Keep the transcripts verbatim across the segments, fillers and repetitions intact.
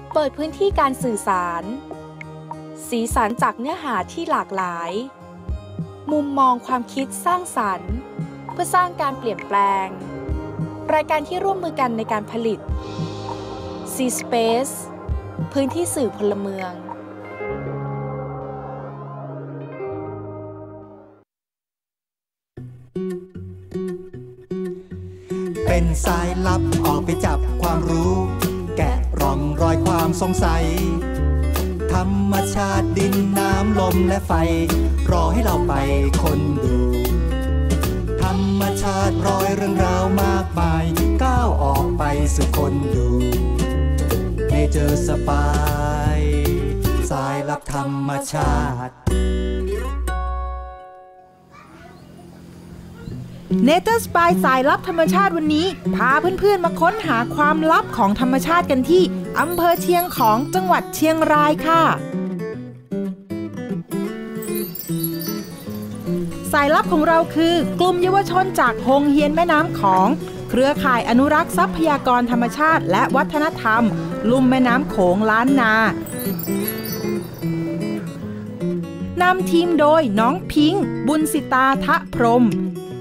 เปิดพื้นที่การสื่อสารสีสันจากเนื้อหาที่หลากหลายมุมมองความคิดสร้างสรรค์เพื่อสร้างการเปลี่ยนแปลงรายการที่ร่วมมือกันในการผลิต C-Space พื้นที่สื่อพลเมืองเป็นสายลับออกไปจับความรู้แกะร่องรอยความสงสัยธรรมชาติดินน้ำลมและไฟรอให้เราไปคนดูธรรมชาติรอยเรื่องราวมากมายก้าวออกไปสู่คนดูเนเจอร์สปายสายลับธรรมชาติเนเจอร์สปายสายลับธรรมชาติวันนี้พาเพื่อนๆมาค้นหาความลับของธรรมชาติกันที่อำเภอเชียงของจังหวัดเชียงรายค่ะสายลับของเราคือกลุ่มเยาวชนจากโฮงเฮียนแม่น้ำของเครือข่ายอนุรักษ์ทรัพยากรธรรมชาติและวัฒนธรรมลุ่มแม่น้ำโขงล้านนานำทีมโดยน้องพิงค์บุญสิตาทะพรหม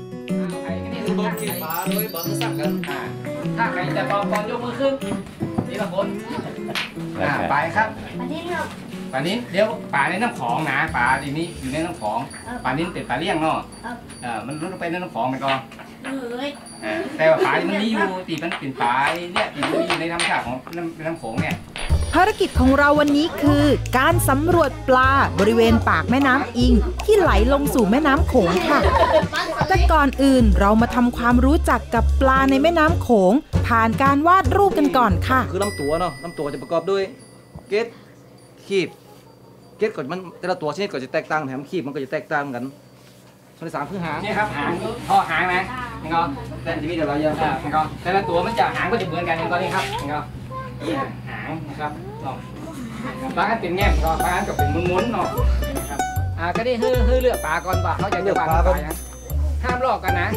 ถ้าใครจะปองปองยกมือขึ้นนี่ละคนไปครับปลานิ้นครับปลานิ้นเดี๋ยวปลาในน้ำของนะปลาทีนี้อยู่ในน้ำของปลานิ้นเป็นปลาเลี้ยงเนาะมันรุดไปในน้ำของมันก็แต่ว่าปลามันมีอยู่ตีมันเป็นปลาเนี่ยตีมันอยู่ในธรรมชาติของน้ำโขงเนี่ยภารกิจของเราวันนี้คือการสำรวจปลาบริเวณปากแม่น้ำอิงที่ไหลลงสู่แม่น้ำโขงค่ะแต่ก่อนอื่นเรามาทำความรู้จักกับปลาในแม่น้ำโขงผ่านการวาดรูปกันก่อนค่ะคือลำตัวเนาะลำตัวจะประกอบด้วยเกล็ดขีบเกล็ดก่อนมันแต่ละตัวชนิดก็จะแตกต่างแถมขีบมันก็จะแตกต่างกันส่วนที่สามคือหางนี่ครับหางพอหางนะนี่ก็แต่ทีนี้เดี๋ยวเราเยอะนี่ก็แต่ละตัวมันจะหางก็จะเหมือนกันอย่างตอนนี้ครับนี่ก็หางนะครับปลาเป็นแง่ก็ปลาก็เป็นมุนๆเนาะนะครับอ่าก็ได้ฮื้อฮื้อเลือกปลาก่อนว่าเขาจะเลือกปลาไปนะห้ามลอกกันนะ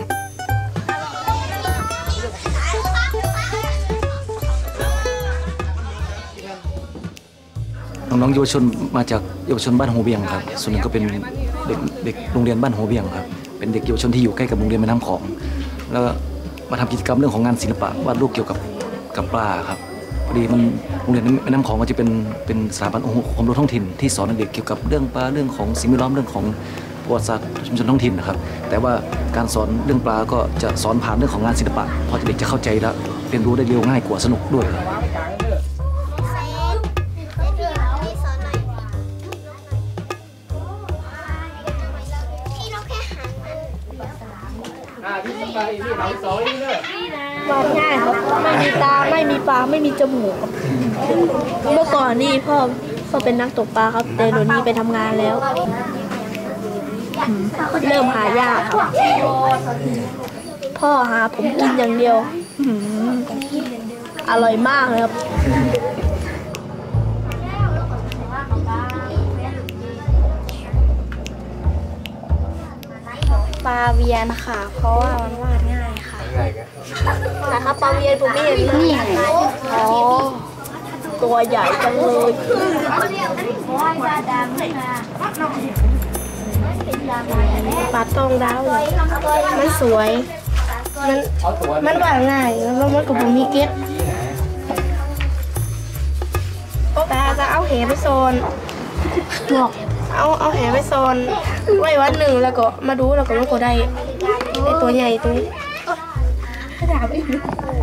น้องๆเยาวชนมาจากเยาวชนบ้านโฮเบียงครับส่วนหนึ่งก็เป็นเด็กเด็กโรงเรียนบ้านโฮเบียงครับเป็นเด็กเยาวชนที่อยู่ใกล้กับโรงเรียนแม่น้ำของแล้วมาทำกิจกรรมเรื่องของงานศิลปะวาดรูปเกี่ยวกับกับปลาครับพอดีมันโรงเรียนแม่น้ำของมันจะเป็นเป็นสถาบันความรู้ท้องถิ่นที่สอนเด็กเกี่ยวกับเรื่องปลาเรื่องของสิ่งแวดล้อมเรื่องของประวัติศาสตร์ชุมชนท้องถิ่นนะครับแต่ว่าการสอนเรื่องปลาก็จะสอนผ่านเรื่องของงานศิลปะพอเด็กจะเข้าใจและเรียนรู้ได้เร็วง่ายกว่าสนุกด้วยวาดง่ายครับไม่มีตาไม่มีปากไม่มีจมูกครับเมื่อก่อนนี่พ่อพ่อเป็นนักตกปลาครับแต่เดี๋ยวนี้ไปทำงานแล้วเริ่มหายากครับพ่อหาผมกินอย่างเดียวอร่อยมากเลยครับปลาเวียนค่ะเพราะว่ามันวาดง่ายค่ะนะครับปลาเวียนผมไม่เห็นนี่อ๋อตัวใหญ่จังเลยปลาตองดาวมันสวยมันมันวาดง่ายแล้วมันก็ผมมีเก็ตตาจะเอาเหไปโซนบอกเอาเอาแหไปโซนไว้วันหนึ่งแล้วก็มาดูแล้วก็มันก็ได้ไอตัวใหญ่ตัวนี้ด่าไปอีก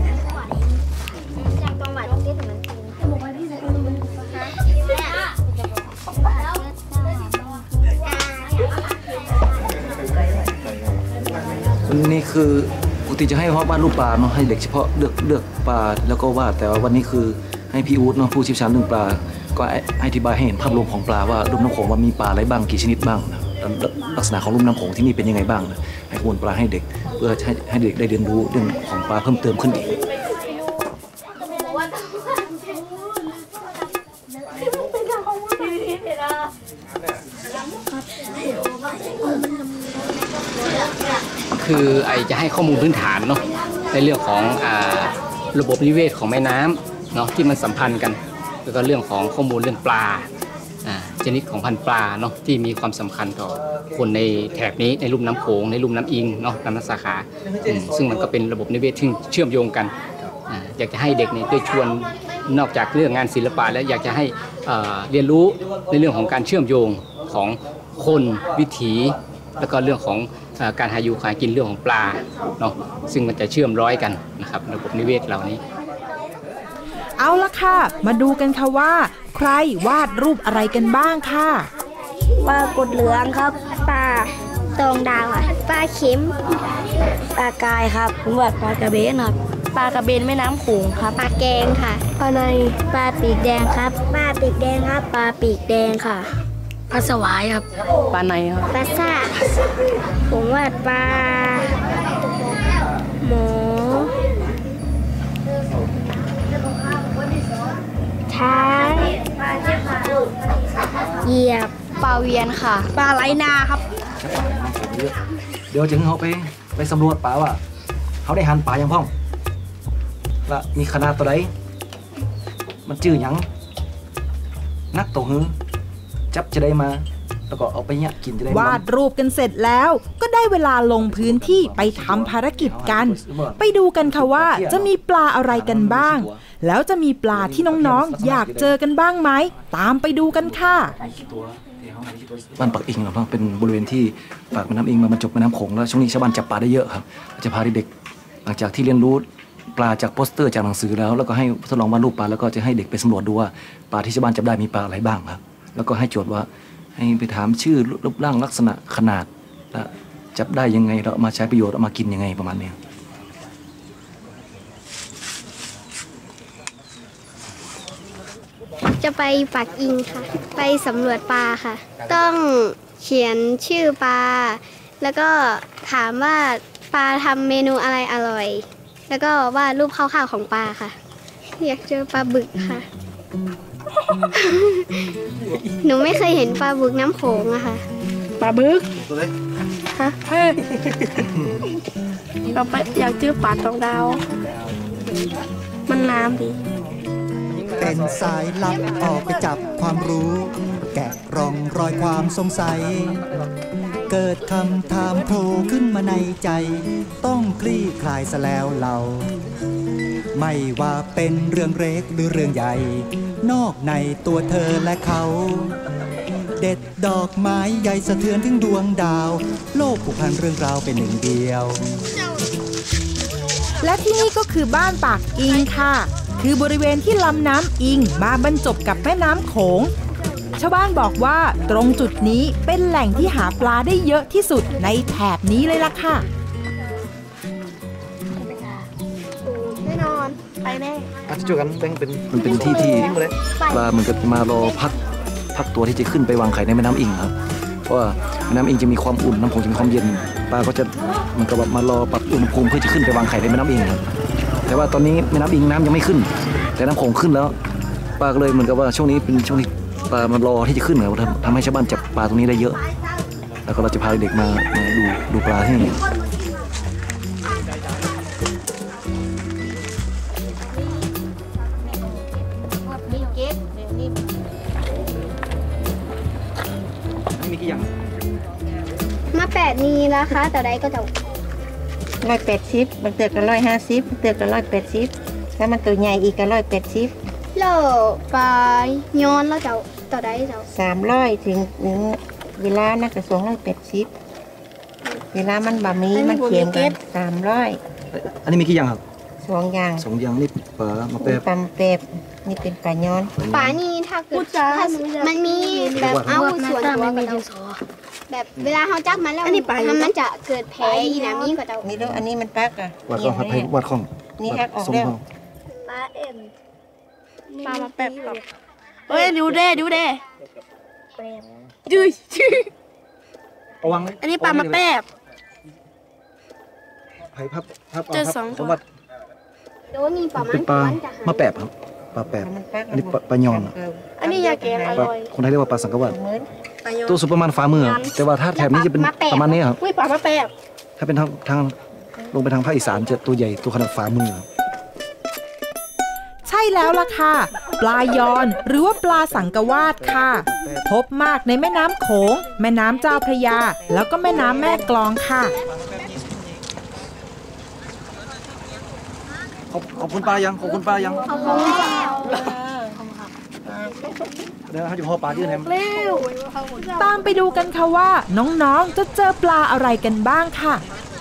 นี่คือปกติจะให้วาดรูปปลาเนาะให้เด็กเฉพาะเลือกเลือกปลาแล้วก็วาดแต่ว่าวันนี้คือให้พี่อู๊ดเนาะผู้เชี่ยวชาญเรื่องปลาก็อธิบายให้เห็นภาพรวมของปลาว่าลุ่มน้ำโขงว่ามีปลาอะไรบ้างกี่ชนิดบ้างนะลักษณะของลุ่มน้ำโขงที่นี่เป็นยังไงบ้างนะให้ข้อมูลปลาให้เด็กเพื่อให้ให้เด็กได้เรียนรู้เรื่องของปลาเพิ่มเติมขึ้นอีกคือไอจะให้ข้อมูลพื้นฐานเนาะในเรื่องของอ่าระบบนิเวศของแม่น้ำเนาะที่มันสัมพันธ์กันแล้วก็เรื่องของข้อมูลเรื่องปลาชนิดของพันธุ์ปลาเนาะที่มีความสำคัญต่อคนในแถบนี้ในลุ่มน้ำโขงในลุ่มน้ำอิงเนาะลำน้ำสาขาซึ่งมันก็เป็นระบบนิเวศที่เชื่อมโยงกันอยากจะให้เด็กเนี่ยได้ชวนนอกจากเรื่องงานศิลปะแล้วอยากจะให้เรียนรู้ในเรื่องของการเชื่อมโยงของคนวิถีแล้วก็เรื่องของการหาอยู่หากินเรื่องของปลาเนาะซึ่งมันจะเชื่อมร้อยกันนะครับระบบนิเวศเหล่านี้เอาละค่ะมาดูกันค่ะว่าใครวาดรูปอะไรกันบ้างค่ะปลากดเหลืองครับปลาตองดาวค่ะปลาเข็มปลากายครับผมวาดปลากระเบนครับปลากระเบนแม่น้ำโขงครับปลาแกงค่ะปลาในปลาปีกแดงครับปลาปีกแดงครับปลาปีกแดงค่ะปลาสวายครับปลาในครับปลาซ่าผมวาดปลาหมอช้างเหยียบปลาเวียนค่ะปลาไหลนาครับเดี๋ยวจึงเขาไปไปสำรวจป่าว่าเขาได้หันป่ายังพ่องและมีขนาดตัวใดมันจื่อหยังนักตัวหื้อจับจะได้มาแล้วก็เอาไปเนี่ยกินจะได้วาดรูปกันเสร็จแล้วก็ได้เวลาลงพื้นที่ไปทำภารกิจกันไปดูกันค่ะว่าจะมีปลาอะไรกันบ้างแล้วจะมีปลาที่น้องๆอยากเจอกันบ้างไหมตามไปดูกันค่ะบ้านปากอิงเราเป็นบริเวณที่ปากแม่น้ำอิงมาบรรจบแม่น้ำโขงแล้วช่วงนี้ชาวบ้านจับปลาได้เยอะครับจะพาเด็กหลังจากที่เรียนรู้ปลาจากโปสเตอร์จากหนังสือแล้วแล้วก็ให้ทดลองวาดรูปปลาแล้วก็จะให้เด็กไปสำรวจดูว่าปลาที่ชาวบ้านจับได้มีปลาอะไรบ้างครับแล้วก็ให้โจทย์ว่าให้ไปถามชื่อรูปร่างลักษณะขนาดและจับได้ยังไงเราเอามาใช้ประโยชน์เอามากินยังไงประมาณนี้จะไปปักอิงค่ะไปสำรวจปลาค่ะต้องเขียนชื่อปลาแล้วก็ถามว่าปลาทำเมนูอะไรอร่อยแล้วก็วาดรูปคร่าวๆของปลาค่ะอยากเจอปลาบึกค่ะหนูไม่เคยเห็นปลาบึกน้ำโขงอะค่ะปลาบึกฮะเราไปอยากเจอปลาตองดาวมันน้ำดีเป็นสายลับออกไปจับความรู้แกะร่องรอยความสงสัยเกิดคำถามโผล่ขึ้นมาในใจต้องคลี่คลายซะแล้วเราไม่ว่าเป็นเรื่องเล็กหรือเรื่องใหญ่นอกในตัวเธอและเขาเด็ดดอกไม้ใหญ่สะเทือนถึงดวงดาวโลกผูกพันเรื่องราวเป็นหนึ่งเดียวและที่นี่ก็คือบ้านปากอิงค่ะคือบริเวณที่ลำน้ำอิงมาบรรจบกับแม่น้ำโขงชาวบ้านบอกว่าตรงจุดนี้เป็นแหล่งที่หาปลาได้เยอะที่สุดในแถบนี้เลยล่ะค่ะแน่นอนไปแน่อาจจะเจอกันเป็นเป็นมันเป็นที่ที่ปลาเหมือนกับมารอพักพักตัวที่จะขึ้นไปวางไข่ในแม่น้ำอิงครับเพราะว่าแม่น้ำอิงจะมีความอุ่นน้ำโขงจะมีความเย็นปลาก็จะมันก็แบบมารอปรับอุณหภูมิเพื่อจะขึ้นไปวางไข่ในแม่น้ำอิงครับแต่ว่าตอนนี้แม่น้ำอิงน้ำยังไม่ขึ้นแต่น้ำโขงขึ้นแล้วปลาก็เลยเหมือนกับว่าช่วงนี้เป็นช่วงที่ปลามันรอที่จะขึ้นครับทำให้ชาวบ้านจับปลาตรงนี้ได้เยอะแล้วก็เราจะพาเด็กมาดูดูปลาที่นี่มีกี่อย่างมาแปดนีนะคะแต่ใดก็จะร้อยแปดสิบบางเตือก็ร้อยห้าสิบบางเตือก็ร้อยแปดสิบถ้ามันตัวใหญ่อีกก็ร้อยแปดสิบแล้วปลาย้อนแล้วเจ้าต่อได้เจ้าสามร้อยถึงเวลานักกระทรวงร้อยแปดสิบเวลามันบะหมี่มันเขียนกันสามร้อยอันนี้มีกี่อย่างครับสองอย่างสองอย่างนี่ปลามาแป๊บปลาแป๊บนี่เป็นปลาย้อนปลานี่ถ้าเกิดมันมีแบบเอาส่วนตัวมันมีแบบเวลาเขาจับมันแล้วมันจะเกิดแผลอีน้ำนี้ก็เจ้านี่ด้วยอันนี้มันปักอ่ะวัดของให้วัดของนี่ฮักออกแล้วปลาเอ็มปลามาแป๊บครับเฮ้ยดูเด้ดูเด้ยืดระวังอันนี้ปลามาแป๊บไผ่พับพับเจอสองตัวโดนมีปลาเป็นปลามาแป๊บครับปลาแป๊บอันนี้ปลายอนอันนี้ยาแกงอร่อยคนไทยเรียกว่าปลาสังกะวัดตัวสุดประมาณฝ่ามือแต่ว่าถ้าแถบนี้จะเป็นประมาณนี้ครับปลามาแป๊บถ้าเป็นทางทางลงไปทางภาคอีสานจะตัวใหญ่ตัวขนาดฝ่ามือใช่ช่แล้วล่ะค่ะปลายอนหรือว่าปลาสังกวาดค่ะพบมากในแม่น้ำโขงแม่น้ำเจ้าพระยาแล้วก็แม่น้ำแม่กลองค่ะขอบขอบคุณป้ายังขอบคุณป้ายังขอบคุณเดี๋ยวเขาจะพอปลายื่นให้ตามไปดูกันค่ะว่าน้องๆจะเจอปลาอะไรกันบ้างค่ะ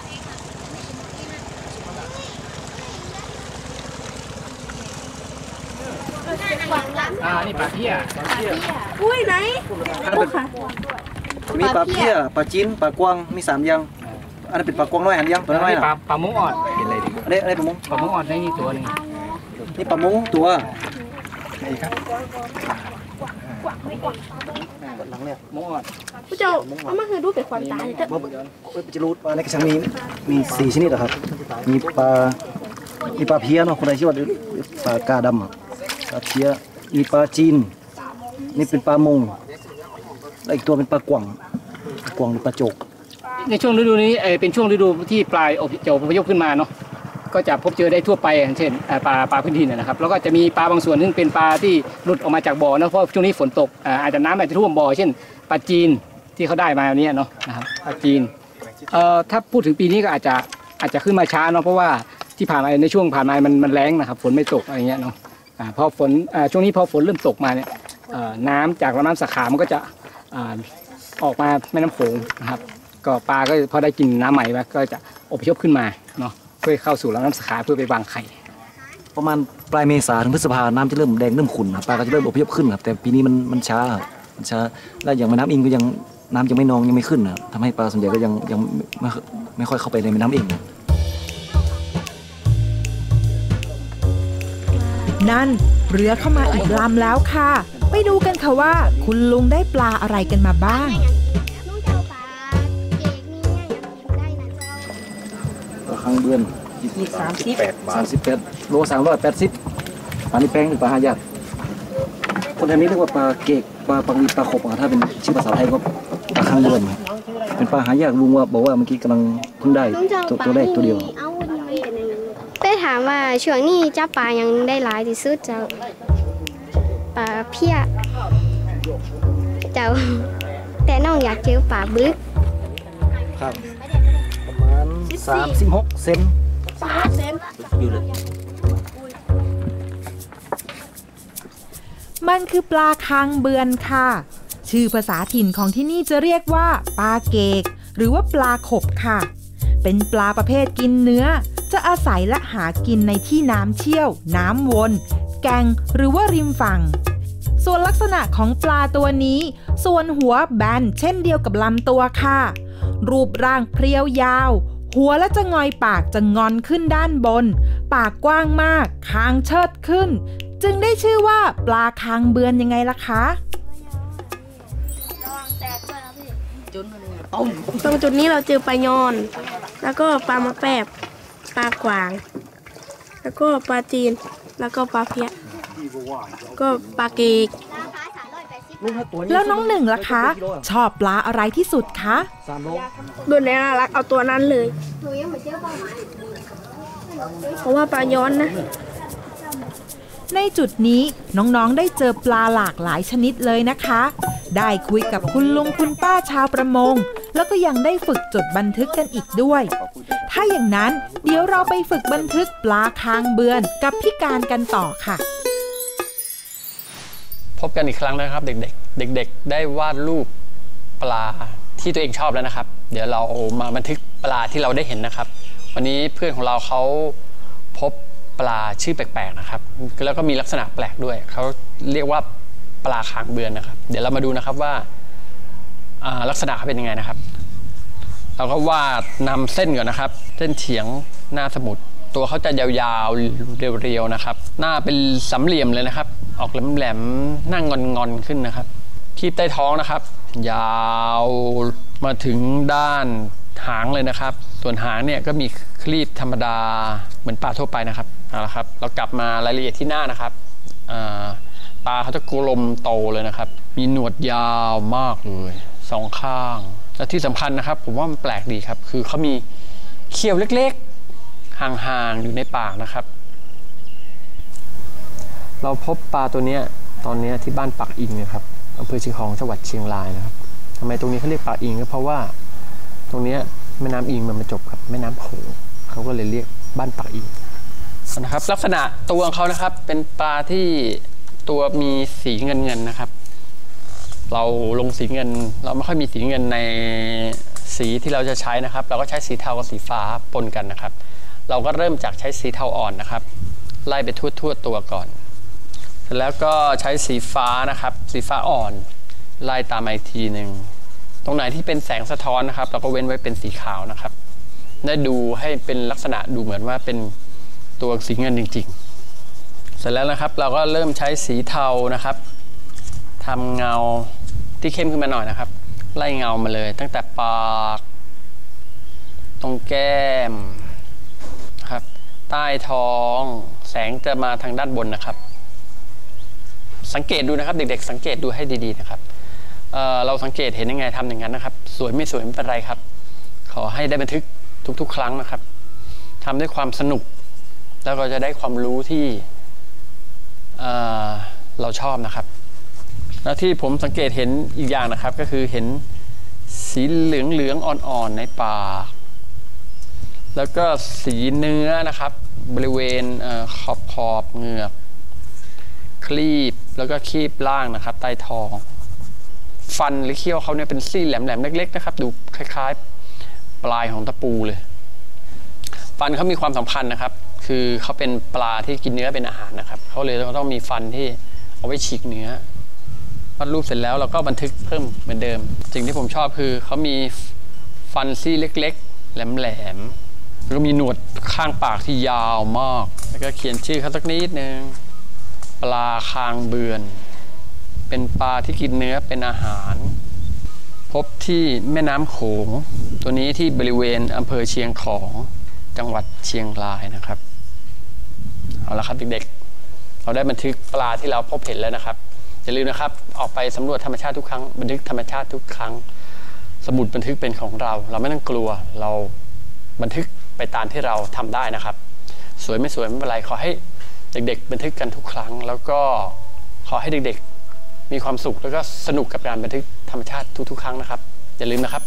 อ่านี่ปลาเพี้ยปลาเพี้ยอุ้ยไหนค่ะมีปลาเพี้ยปลาจิ้นปลากวางมีสามอย่างอันนั้นเป็นปลากวางน้อยอันยังตัวน้อยน่ะปลาปลามุ้งอ่อนเห็นอะไรดิอันนี้อะไรปลามุ้งปลามุ้งอ่อนได้นี่ตัวนึงนี่ปลามุ้งตัวนี่ครับหลังเนี่ยมุ้งอ่อนผู้เจ้าเอามาคือดูเป็นความตายเถอะว่าจะรู้ปลาในกระชังมีมีสี่ชนิดครับมีปลามีปลาเพี้ยเนาะคนไทยชื่อว่าปลากาดำปลาเพี้ยมีปลาจีนนี่เป็นปลามงแล้วอีกตัวเป็นปลากวางปลากวางหรือปลาโจกในช่วงฤดูนี้เป็นช่วงฤดูที่ปลายจะอพยพขึ้นมาเนาะก็จะพบเจอได้ทั่วไปเช่นปลาปลาพื้นดินนะครับแล้วก็จะมีปลาบางส่วนซึ่งเป็นปลาที่หลุดออกมาจากบ่อนะเพราะช่วงนี้ฝนตกอาจจะน้ำอาจจะท่วมบ่อเช่นปลาจีนที่เขาได้มาเนี้ยเนาะนะครับปลาจีนเอ่อถ้าพูดถึงปีนี้ก็อาจจะอาจจะขึ้นมาช้าเนาะเพราะว่าที่ผ่านมาในช่วงผ่านมามันมันแล้งนะครับฝนไม่ตกอะไรเงี้ยเนาะพอฝนช่วงนี้พอฝนเริ่มตกมาเนี่ยน้ำจากลำน้ำสาขามันก็จะออกมาแม่น้ำโขงนะครับก็ปลาก็พอได้กินน้ำใหม่มาก็จะอพยพขึ้นมาเนาะเพื่อเข้าสู่ลำน้ำสาขาเพื่อไปวางไข่ประมาณปลายเมษาถึงพฤษภาน้ำจะเริ่มแดงเริ่มขุ่นปลาก็จะเริ่มอพยพขึ้นครับแต่ปีนี้มันมันช้ามันช้าแล้วอย่างแม่น้ำอิงก็ยังน้ำยังไม่นองยังไม่ขึ้นนะทำให้ปลาส่วนใหญ่ก็ยังยังไม่ไม่ค่อยเข้าไปในแม่น้ำอิงนั่นเรือเข้ามาอีกลำแล้วค่ะไปดูกันค่ะว่าคุณลุงได้ปลาอะไรกันมาบ้างปลาคังเบือนอีกสามสิบแปดบาทสามสิบแปดโลสามร้อยแปดสิบปลานี่แป้งหรือปลาหายากคนไทยนี้เรียกว่าปลาเกกปลาปังวีปลาขบถ้าเป็นชื่อภาษาไทยก็ปลาคังเบือนเป็นปลาหายากลุงว่าบอกว่าเมื่อกี้กำลังเพิ่งได้ตัวตัวแรกตัวเดียวได้ถามว่าช่วงนี้เจ้าปลายังได้หลายที่สุดเจ้าปลาเพี้ยเจ้าแต่น้องอยากเจอปลาบึกครับประมาณสามสิบหกเซนสามเซนอยู่เลยมันคือปลาคางเบือนค่ะชื่อภาษาถิ่นของที่นี่จะเรียกว่าปลาเกกหรือว่าปลาขบค่ะเป็นปลาประเภทกินเนื้อจะอาศัยและหากินในที่น้ำเชี่ยวน้ำวนแก่งหรือว่าริมฝั่งส่วนลักษณะของปลาตัวนี้ส่วนหัวแบนเช่นเดียวกับลำตัวค่ะรูปร่างเพรียวยาวหัวและจะงอยปากจะงอนขึ้นด้านบนปากกว้างมากคางเชิดขึ้นจึงได้ชื่อว่าปลาคางเบือนยังไงล่ะคะตรงจุดนี้เราเจอปลายอนแล้วก็ปลามาแปบปลากวางแล้วก็ปลาจีนแล้วก็ปลาเพี้ยก็ปลาเกกแล้วน้องหนึ่งล่ะคะชอบปลาอะไรที่สุดคะดูแลน่ารักเอาตัวนั้นเลยเพราะว่าปลายอนนะในจุดนี้น้องๆได้เจอปลาหลากหลายชนิดเลยนะคะได้คุยกับคุณลุงคุณป้าชาวประมงแล้วก็ยังได้ฝึกจดบันทึกกันอีกด้วยถ้าอย่างนั้นเดี๋ยวเราไปฝึกบันทึกปลาคางเบือนกับพี่การกันต่อค่ะพบกันอีกครั้งนะครับเด็กๆเด็กๆได้วาดรูปปลาที่ตัวเองชอบแล้วนะครับเดี๋ยวเรามาบันทึกปลาที่เราได้เห็นนะครับวันนี้เพื่อนของเราเขาพบปลาชื่อแปลกๆนะครับแล้วก็มีลักษณะแปลกด้วยเขาเรียกว่าปลาคางเบือนนะครับเดี๋ยวเรามาดูนะครับว่าลักษณะเขาเป็นยังไงนะครับเราก็วาดนำเส้นก่อนนะครับเส้นเฉียงหน้าสมุดตัวเขาจะยาวๆเรียวๆนะครับหน้าเป็นสามเหลี่ยมเลยนะครับออกแหลมๆนั่งงอนๆขึ้นนะครับคีบใต้ท้องนะครับยาวมาถึงด้านหางเลยนะครับส่วนหางเนี่ยก็มีคลีบธรรมดาเหมือนปลาทั่วไปนะครับเอาละครับเรากลับมารายละเอียดที่หน้านะครับปลาเขาจะกลมโตเลยนะครับมีหนวดยาวมากเลยสองข้างและที่สำคัญนะครับผมว่ามันแปลกดีครับคือเขามีเขี้ยวเล็กๆห่างๆอยู่ในปากนะครับเราพบปลาตัวนี้ตอนนี้ที่บ้านปากอิงนะครับอำเภอเชียงของจังหวัดเชียงรายนะครับทำไมตรงนี้เขาเรียกปากอิงก็เพราะว่าตรงนี้แม่น้ำอิงมันมาจบกับแม่น้ำโขงเขาก็เลยเรียกบ้านปากอิงนะครับลักษณะตัวของเขานะครับเป็นปลาที่ตัวมีสีเงินเงินนะครับเราลงสีเงินเราไม่ค่อยมีสีเงินในสีที่เราจะใช้นะครับเราก็ใช้สีเทากับสีฟ้าปนกันนะครับเราก็เริ่มจากใช้สีเทาอ่อนนะครับไล่ไปทั่วๆตัวก่อนเสร็จแล้วก็ใช้สีฟ้านะครับสีฟ้าอ่อนไล่ตามมาอีกทีหนึ่งตรงไหนที่เป็นแสงสะท้อนนะครับเราก็เว้นไว้เป็นสีขาวนะครับได้ดูให้เป็นลักษณะดูเหมือนว่าเป็นตัวสีเงินจริงๆเสร็จแล้วนะครับเราก็เริ่มใช้สีเทานะครับทำเงาที่เข้มขึ้นมาหน่อยนะครับไล่เงามาเลยตั้งแต่ปากตรงแก้มครับใต้ท้องแสงจะมาทางด้านบนนะครับสังเกตดูนะครับเด็กๆสังเกตดูให้ดีๆนะครับ เอ่อ เราสังเกตเห็นยังไงทำอย่างนั้นนะครับสวยไม่สวยไม่เป็นไรครับขอให้ได้บันทึกทุกๆครั้งนะครับทำด้วยความสนุกแล้วก็จะได้ความรู้ที่เอ่อเราชอบนะครับแล้วที่ผมสังเกตเห็นอีกอย่างนะครับก็คือเห็นสีเหลืองเหลืองอ่อนๆในปากแล้วก็สีเนื้อนะครับบริเวณขอบขอบเหงือกคลีบแล้วก็คีบล่างนะครับใต้ท้องฟันหรือเขี้ยวเขาเนี่ยเป็นซี่แหลมๆเล็กๆนะครับดูคล้ายๆปลายของตะปูเลยฟันเขามีความสำคัญนะครับคือเขาเป็นปลาที่กินเนื้อเป็นอาหารนะครับเขาเลยต้องมีฟันที่เอาไว้ฉีกเนื้อวาดรูปเสร็จแล้วเราก็บันทึกเพิ่มเหมือนเดิมสิ่งที่ผมชอบคือเขามีฟันซี่เล็กๆแหลมๆแล้วก็มีหนวดข้างปากที่ยาวมากแล้วก็เขียนชื่อเขาสักนิดนึงปลาคางเบือนเป็นปลาที่กินเนื้อเป็นอาหารพบที่แม่น้ำโขงตัวนี้ที่บริเวณอำเภอเชียงของจังหวัดเชียงรายนะครับเอาละครับเด็กๆเราได้บันทึกปลาที่เราพบเห็นแล้วนะครับอย่าลืมนะครับออกไปสำรวจธรรมชาติทุกครั้งบันทึกธรรมชาติทุกครั้งสมุดบันทึกเป็นของเราเราไม่ต้องกลัวเราบันทึกไปตามที่เราทำได้นะครับสวยไม่สวยไม่เป็นไรขอให้เด็กๆบันทึกกันทุกครั้งแล้วก็ขอให้เด็กๆมีความสุขแล้วก็สนุกกับการบันทึกธรรมชาติทุกๆครั้งนะครับอย่าลืมนะครับ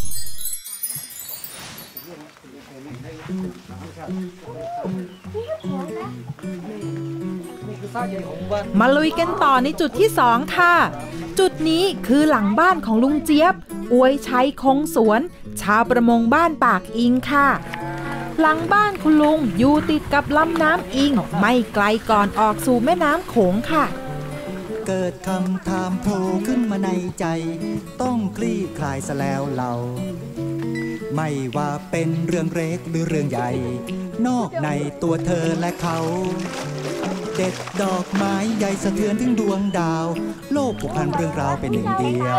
มาลุยกันต่อในจุดที่สองค่ะจุดนี้คือหลังบ้านของลุงเจี๊ยบอวยชัยคงสวนชาวประมงบ้านปากอิงค่ะหลังบ้านคุณลุงอยู่ติดกับลำน้ำอิงไม่ไกลก่อนออกสู่แม่น้ำโขงค่ะเกิดคำถามโผล่ขึ้นมาในใจต้องคลี่คลายซะแล้วเราไม่ว่าเป็นเรื่องเล็กหรือเรื่องใหญ่นอกในตัวเธอและเขาเด็ดดอกไม้ใหญ่สะเทือนถึงดวงดาวโลกผูกพันเรื่องราวเป็นหนึ่งเดียว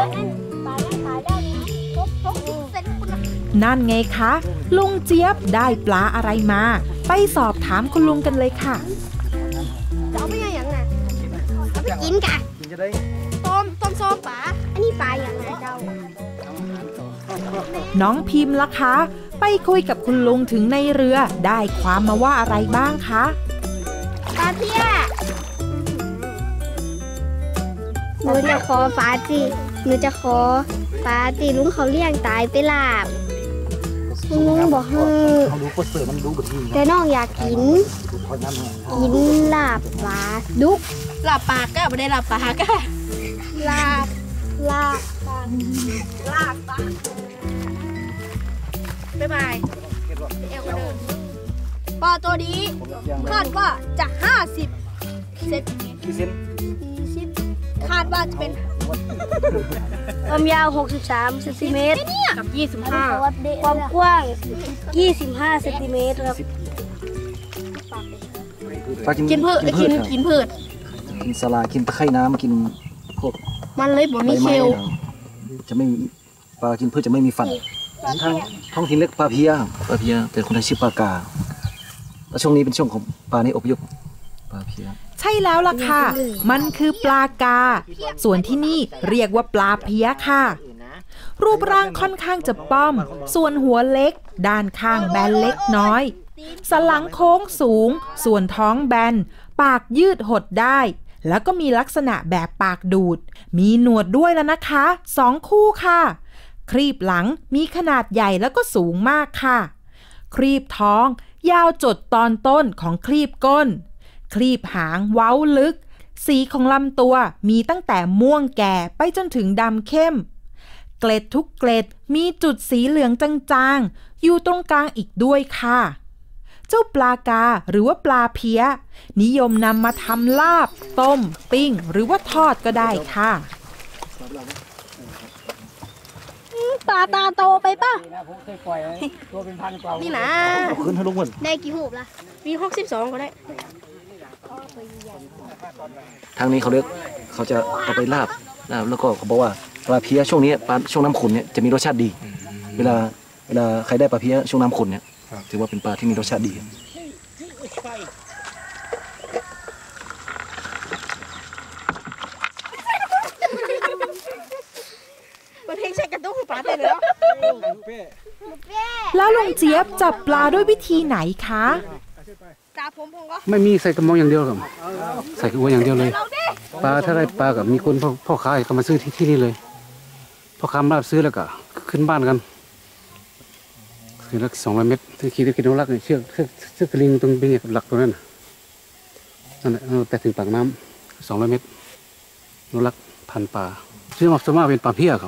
นั่นไงคะลุงเจี๊ยบได้ปลาอะไรมาไปสอบถามคุณลุงกันเลยค่ะจะเอาไปยังไงเอาไปกินกะต้มต้มโซ่ปลาอันนี้ปลาอย่างไรเจ้าน้องพิมพ์ล่ะคะไปคุยกับคุณลุงถึงในเรือได้ความมาว่าอะไรบ้างคะปลาเพี้ยหนูจะขอปลาจีหนูจะขอปลาจีลุงเขาเลี้ยงตายไปลาบลุงบอกให้แต่น้องอยากกินกินลาบปลาดุกลาบปลาก็ไม่ได้ลาบปลาก็ลาบลาบปลาลาบปลาบ๊ายบายเอวกระเดินปลาตัวนี้คาดว่าจะห้าสิบเซนกี่เซนคาดว่าจะเป็นความยาวหกสิบสามเซนติเมตรกับยี่สิบห้าความกว้างยี่สิบห้าเซนติเมตรครับกินพืชกินกินพืชกินสลากินตะไคร่น้ำกินพวกมันเลยบ่มีเชลจะไม่ปลากินพืชจะไม่มีฟันทางท้องถิ่นเรียกปลาเพียปลาเพียแต่คนไทยชื่อปลากาแล้วช่วงนี้เป็นช่วงของปลาในอพยพปลาเพียใช่แล้วล่ะค่ะมันคือปลากาส่วนที่นี่เรียกว่าปลาเพียค่ะรูปร่างค่อนข้างจะป้อมส่วนหัวเล็กด้านข้างแบนเล็กน้อยสันหลังโค้งสูงส่วนท้องแบนปากยืดหดได้แล้วก็มีลักษณะแบบปากดูดมีหนวดด้วยแล้วนะคะสองคู่ค่ะครีบหลังมีขนาดใหญ่แล้วก็สูงมากค่ะครีบท้องยาวจดตอนต้นของครีบก้นครีบหางเว้าลึกสีของลำตัวมีตั้งแต่ม่วงแก่ไปจนถึงดำเข้มเกล็ดทุกเกล็ดมีจุดสีเหลืองจางๆอยู่ตรงกลางอีกด้วยค่ะเจ้าปลากาหรือว่าปลาเพี้ยนิยมนำมาทำลาบต้มปิ้งหรือว่าทอดก็ได้ค่ะปลาตาโตไปป่ะตัวเป็นพันกว่านี่นะขึ้นให้ลุงเหมือนได้กี่หูบล่ะมีหกสิบสองก็ได้ทางนี้เขาเรียกเขาจะเอาไปลาบลาบแล้วก็เขาบอกว่าปลาเพี้ยช่วงนี้ปลาช่วงน้ำขุ่นเนี่ยจะมีรสชาติดีเวลาเวลาใครได้ปลาเพี้ยช่วงน้ำขุ่นเนี่ยถือว่าเป็นปลาที่มีรสชาติดีมันเพลงใส่กระตุ้งปลาเต็มเลยเนาะแล้วลุงเจี๊ยบจับปลาด้วยวิธีไหนคะตาผมผมก็ไม่มีใส่กระมองอย่างเดียวครับใส่กระอวนอย่างเดียวเลยปลาถ้าได้ปลากับมีคนพ่อพ่อค้าเขามาซื้อที่ที่นี่เลยพ่อค้ามาซื้อแล้วก็ขึ้นบ้านกันคือละสองร้อยเมตรที่ขี่ที่กินนกรักเนี่ยเชือกเชือกเชือกกระลิงตรงเป็นหลักตรงนั้นนั่นแหละแต่ถึงปากน้ำสองร้อยเมตรนกรักพันปลาซึ่งส่วนมากเป็นปลาเพี้ยครับ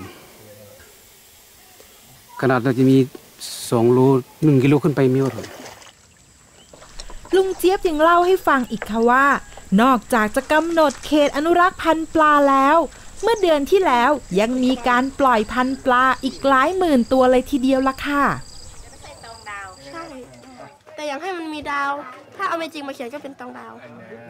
ขนาดเราจะมีสองโลหนึ่งกิโลขึ้นไปมีหมดเลยลุงเจี๊ยบยังเล่าให้ฟังอีกค่ะว่านอกจากจะกำหนดเขตอนุรักษ์พันธุ์ปลาแล้วเมื่อเดือนที่แล้วยังมีการปล่อยพันธุ์ปลาอีกหลายหมื่นตัวเลยทีเดียวล่ะค่ะใช่แต่อยากให้มันมีดาวถ้าเอาไม่จริงมาเขียนก็เป็นตองดาว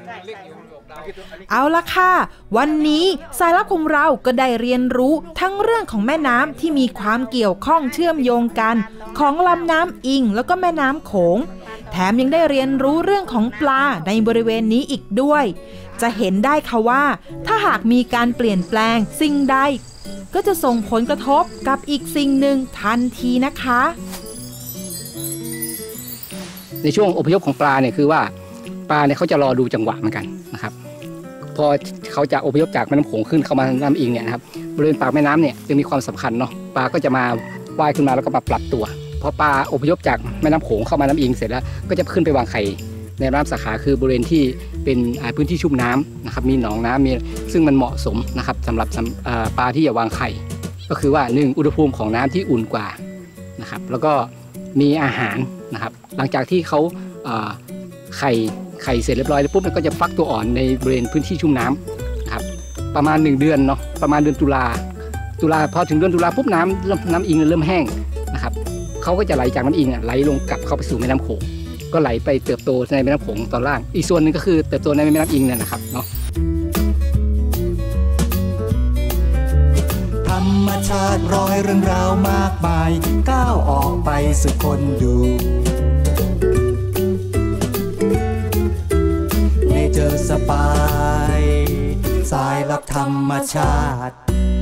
เอาละค่ะวันนี้สายลับของเราก็ได้เรียนรู้ทั้งเรื่องของแม่น้ำที่มีความเกี่ยวข้องเชื่อมโยงกันของลำน้ำอิงแล้วก็แม่น้ำโขงแถมยังได้เรียนรู้เรื่องของปลาในบริเวณนี้อีกด้วยจะเห็นได้ค่ะว่าถ้าหากมีการเปลี่ยนแปลงสิ่งใดก็จะส่งผลกระทบกับอีกสิ่งหนึ่งทันทีนะคะในช่วงอพยพของปลาเนี่ยคือว่าปลาเนี่ยเขาจะรอดูจังหวะเหมือนกันนะครับพอเขาจะอพยพจากแม่น้ำโขงขึ้นเข้ามาแม่น้ำอิงเนี่ยนะครับบริเวณปากแม่น้ำเนี่ยจะมีความสำคัญเนาะปลาก็จะมาว่ายขึ้นมาแล้วก็มาปรับตัวพอปลาอพยพจากแม่น้ำโขงเข้ามาน้ำอิงเสร็จแล้วก็จะขึ้นไปวางไข่ในน้ำสาขาคือบริเวณที่เป็นพื้นที่ชุ่มน้ำนะครับมีหนองน้ำมีซึ่งมันเหมาะสมนะครับสำหรับปลาที่จะวางไข่ก็คือว่าหนึ่งอุณหภูมิของน้ำที่อุ่นกว่านะครับแล้วก็มีอาหารนะครับหลังจากที่เขาไข่ไข่เสร็จเรียบร้อยแล้วปุ๊บมันก็จะฟักตัวอ่อนในบริเวณพื้นที่ชุ่มน้ำนะครับประมาณหนึ่งเดือนเนาะประมาณเดือนตุลาตุลาพอถึงเดือนตุลาปุ๊บน้ำน้ำอิงเริ่มแห้งนะครับเขาก็จะไหลจากน้ำอิงไหลลงกลับเข้าไปสู่แม่น้ำโขงก็ไหลไปเติบโตในแม่น้ำโขงตอนล่างอีกส่วนหนึ่งก็คือเติบโตในแม่น้ำอิงเนี่ยนะครับเนาะธรรมชาติร้อยเรื่องราวมากมายก้าวออกไปสู่คนดูเนเจอร์สปายสายลับธรรมชาติ